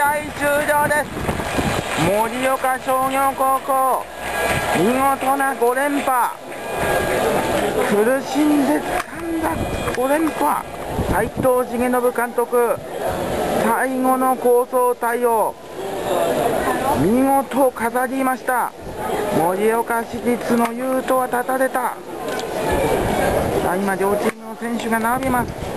合終了です。盛岡商業高校、見事な5連覇。苦しんで掴んだ5連覇。斉藤重信監督、最後の構想対応、見事飾りました。盛岡市立の雄斗は立たれた。さあ今両チームの選手が並びます。